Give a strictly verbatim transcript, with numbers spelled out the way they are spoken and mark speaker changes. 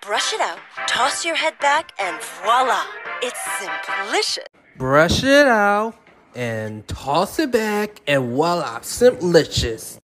Speaker 1: brush it out, toss your head back, and voila! It's simplicious.
Speaker 2: Brush it out and toss it back, and voila, simplicious.